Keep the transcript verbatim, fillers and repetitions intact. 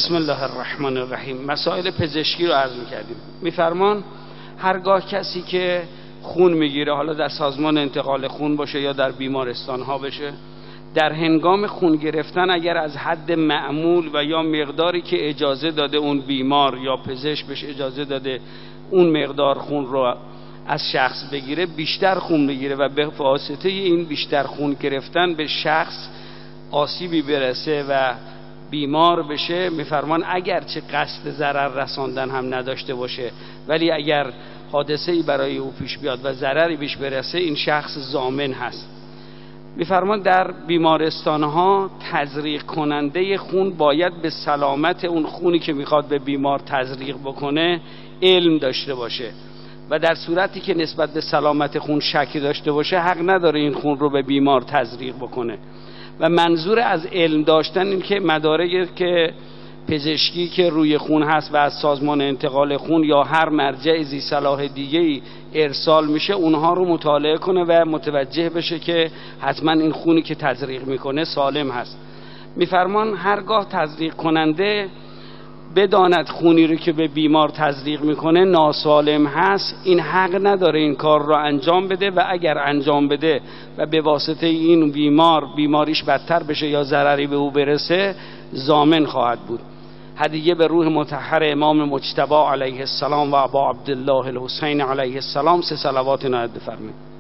بسم الله الرحمن الرحیم. مسائل پزشکی رو عرض می‌کردیم. می‌فرمان هرگاه کسی که خون میگیره، حالا در سازمان انتقال خون باشه یا در بیمارستان ها بشه، در هنگام خون گرفتن اگر از حد معمول و یا مقداری که اجازه داده اون بیمار یا پزشک بهش اجازه داده اون مقدار خون رو از شخص بگیره، بیشتر خون بگیره و به واسطه این بیشتر خون گرفتن به شخص آسیبی برسه و بیمار بشه، میفرمان اگر چه قصد ضرر رساندن هم نداشته باشه، ولی اگر حادثه‌ای برای او پیش بیاد و ضرری بهش برسه، این شخص ضامن هست. میفرمان در بیمارستان‌ها تزریق کننده خون باید به سلامت اون خونی که میخواد به بیمار تزریق بکنه علم داشته باشه و در صورتی که نسبت به سلامت خون شکی داشته باشه حق نداره این خون رو به بیمار تزریق بکنه. و منظور از علم داشتن این که مدارکی که پزشکی که روی خون هست و از سازمان انتقال خون یا هر مرجع ذی صلاح دیگه‌ای ارسال میشه اونها رو مطالعه کنه و متوجه بشه که حتما این خونی که تزریق میکنه سالم هست. میفرمان هرگاه تزریق کننده بداند خونی رو که به بیمار تزریق میکنه ناسالم هست، این حق نداره این کار رو انجام بده و اگر انجام بده و به واسطه این بیمار بیماریش بدتر بشه یا ضرری به او برسه، ضامن خواهد بود. هدیه به روح مطهر امام مجتبی علیه السلام و ابا عبدالله الحسین علیه السلام. سه صلوات عنایت بفرمایید.